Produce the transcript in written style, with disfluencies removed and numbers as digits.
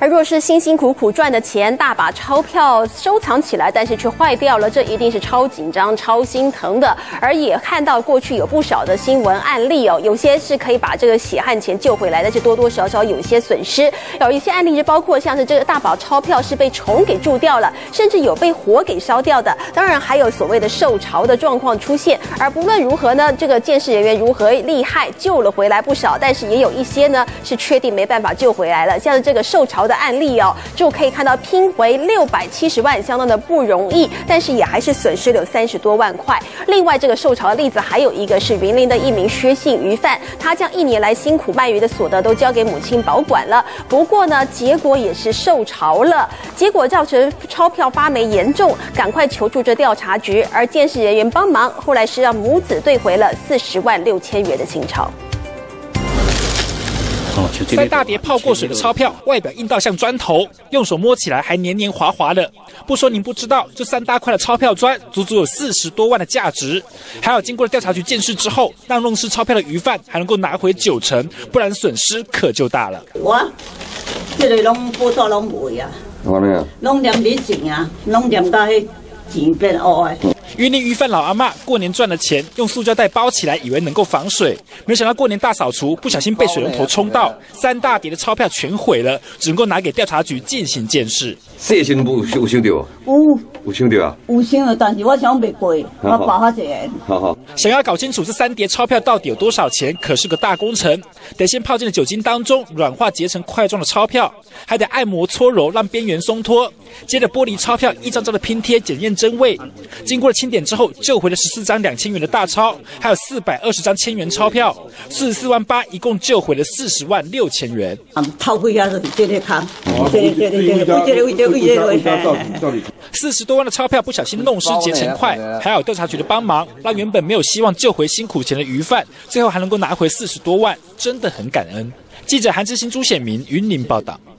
而若是辛辛苦苦赚的钱，大把钞票收藏起来，但是却坏掉了，这一定是超紧张、超心疼的。而也看到过去有不少的新闻案例哦，有些是可以把这个血汗钱救回来，但是多多少少有一些损失。有一些案例是包括像是这个大把钞票是被虫给蛀掉了，甚至有被火给烧掉的。当然还有所谓的受潮的状况出现。而不论如何呢，这个鉴识人员如何厉害，救了回来不少，但是也有一些呢是确定没办法救回来了。像是这个受潮的案例哦，就可以看到拼回670万，相当的不容易，但是也还是损失了30多万块。另外，这个受潮的例子还有一个是云林的一名薛姓鱼贩，他将1年来辛苦卖鱼的所得都交给母亲保管了。不过呢，结果也是受潮了，结果造成钞票发霉严重，赶快求助这调查局，而鉴识人员帮忙，后来是让母子兑回了40万6千元的新钞。 3大叠泡过水的钞票，外表硬到像砖头，用手摸起来还黏黏滑滑的。不说您不知道，这3大块的钞票砖足足有40多万的价值。还有经过了调查局鉴识之后，让弄湿钞票的鱼贩还能够拿回90%，不然损失可就大了。 这个拢补助拢袂啊，拢念你钱啊，拢念到迄钱变乌的。 云林鱼贩老阿嬷过年赚的钱用塑胶袋包起来，以为能够防水，没想到过年大扫除不小心被水龙头冲到，3大叠的钞票全毁了，只能够拿给调查局进行鉴识。 细心有想到？有想到啊？ 有想到，但是我想袂过，我包较济。 好。 想要搞清楚这3叠钞票到底有多少钱，可是个大工程，得先泡进了酒精当中，软化结成块状的钞票，还得按摩搓揉让边缘松脱，接着剥离钞票一张张的拼贴检验真伪。经过了清点之后，救回了14张2000元的大钞，还有420张1000元钞票，44万8，一共救回了40万6千元。 偷回家就是这个坑 ，40多万的钞票不小心弄湿结成块，还有调查局的帮忙，让原本没有希望救回辛苦钱的鱼贩，最后还能够拿回40多万，真的很感恩。记者韩志兴、朱显明云林报道。